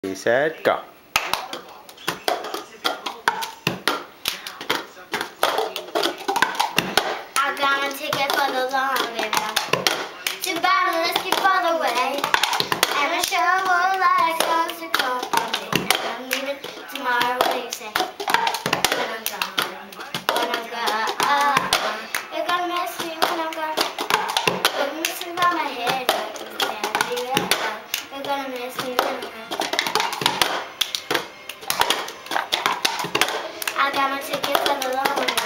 Ready, set, go. I got a ticket for the long way back to battle, let's keep all the way. And a shovel like us to come. I'm leaving tomorrow, what do you say? When I'm gone, you're gonna miss me when I'm gone. You're missing by my head, but you can't be right now. You're gonna miss me when I'm gone. I got my ticket for the long way.